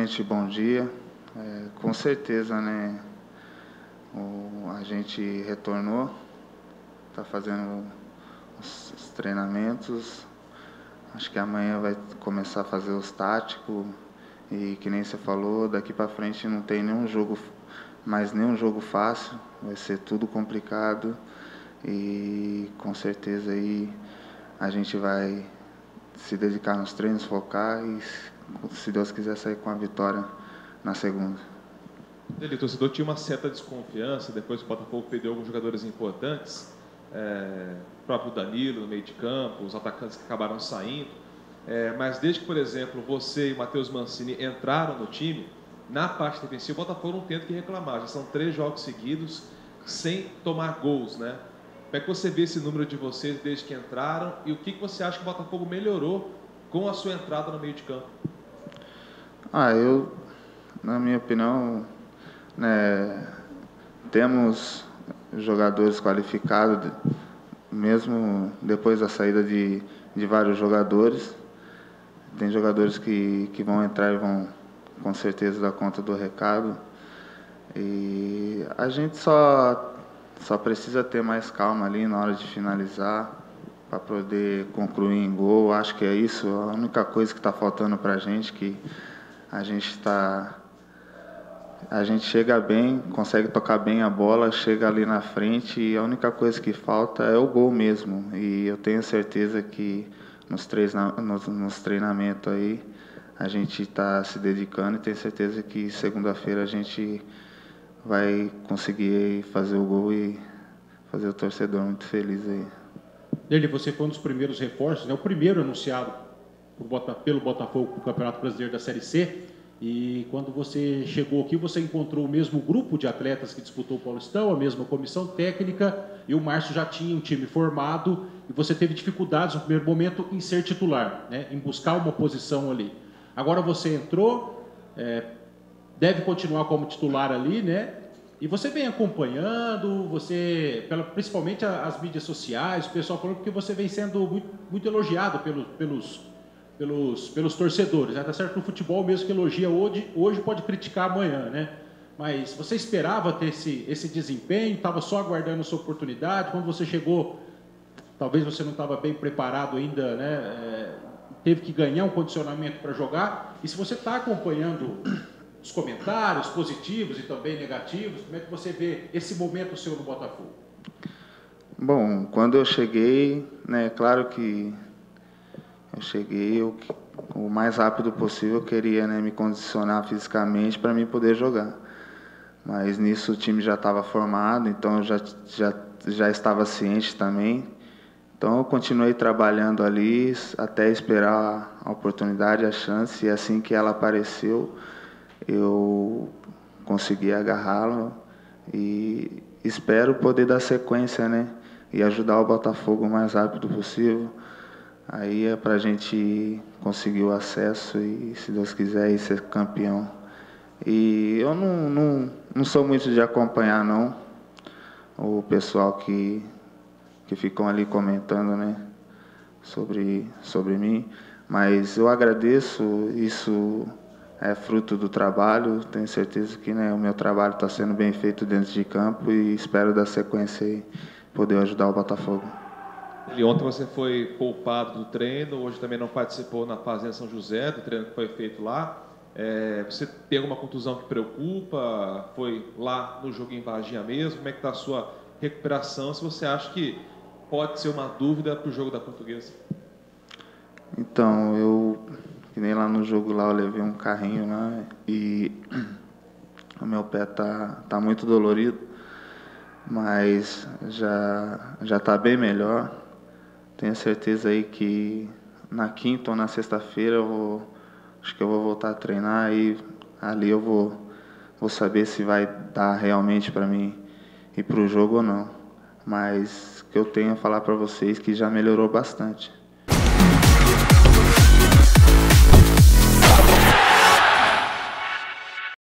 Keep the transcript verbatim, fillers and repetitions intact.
primeiramente, bom dia. É, com certeza, né, o, a gente retornou, está fazendo os, os treinamentos. Acho que amanhã vai começar a fazer os táticos. E que nem você falou, daqui para frente não tem nenhum jogo, mais nenhum jogo fácil. Vai ser tudo complicado. E com certeza aí a gente vai se dedicar nos treinos, focar e, se Deus quiser, sair com a vitória na segunda. Ele, o torcedor tinha uma certa desconfiança depois que o Botafogo perdeu alguns jogadores importantes, é, o próprio Danilo no meio de campo, os atacantes que acabaram saindo, é, mas desde que, por exemplo, você e o Matheus Mancini entraram no time, na parte defensiva o Botafogo não tem o que reclamar, já são três jogos seguidos sem tomar gols, né? Como é que você vê esse número de vocês desde que entraram e o que, que você acha que o Botafogo melhorou com a sua entrada no meio de campo? Ah, eu, na minha opinião, né, temos jogadores qualificados, mesmo depois da saída de, de vários jogadores. Tem jogadores que, que vão entrar e vão, com certeza, dar conta do recado. E a gente só... Só precisa ter mais calma ali na hora de finalizar, para poder concluir em gol. Acho que é isso, a única coisa que está faltando para a gente, que a gente está... A gente chega bem, consegue tocar bem a bola, chega ali na frente e a única coisa que falta é o gol mesmo. E eu tenho certeza que nos, treina, nos, nos treinamentos aí a gente está se dedicando e tenho certeza que segunda-feira a gente vai conseguir fazer o gol e fazer o torcedor muito feliz aí. Ele, você foi um dos primeiros reforços, né? O primeiro anunciado pelo Botafogo para o Campeonato Brasileiro da Série C. E quando você chegou aqui, você encontrou o mesmo grupo de atletas que disputou o Paulistão, a mesma comissão técnica, e o Márcio já tinha um time formado, e você teve dificuldades no primeiro momento em ser titular, né? Em buscar uma posição ali. Agora você entrou, é, deve continuar como titular ali, né? E você vem acompanhando, você, principalmente as mídias sociais, o pessoal falando que você vem sendo muito, muito elogiado pelos, pelos, pelos, pelos torcedores, né? Tá certo que o futebol mesmo que elogia hoje, hoje pode criticar amanhã, né? Mas você esperava ter esse, esse desempenho, estava só aguardando a sua oportunidade, quando você chegou, talvez você não estava bem preparado ainda, né? É, teve que ganhar um condicionamento para jogar, e se você está acompanhando os comentários positivos e também negativos, como é que você vê esse momento seu no Botafogo? Bom, quando eu cheguei, né, claro que eu cheguei eu, o mais rápido possível, eu queria, né, me condicionar fisicamente para mim poder jogar. Mas nisso o time já estava formado, então eu já, já, já estava ciente também. Então eu continuei trabalhando ali até esperar a oportunidade, a chance, e assim que ela apareceu, eu consegui agarrá-lo e espero poder dar sequência, né? E ajudar o Botafogo o mais rápido possível. Aí é para a gente conseguir o acesso e, se Deus quiser, ir ser campeão. E eu não, não, não sou muito de acompanhar, não, o pessoal que, que ficam ali comentando, né, sobre, sobre mim. Mas eu agradeço, isso é fruto do trabalho, tenho certeza que, né, o meu trabalho está sendo bem feito dentro de campo e espero dar sequência e poder ajudar o Botafogo. E ontem você foi poupado do treino, hoje também não participou na Fazenda São José, do treino que foi feito lá. É, você tem alguma contusão que preocupa? Foi lá no jogo em Varginha mesmo? Como é que está a sua recuperação? Se você acha que pode ser uma dúvida para o jogo da Portuguesa? Então, eu... Que nem lá no jogo lá eu levei um carrinho, né? E o meu pé tá, tá muito dolorido, mas já já tá bem melhor. Tenho certeza aí que na quinta ou na sexta-feira eu vou, acho que eu vou voltar a treinar e ali eu vou vou saber se vai dar realmente para mim ir pro jogo ou não. Mas o que eu tenho a falar para vocês que já melhorou bastante.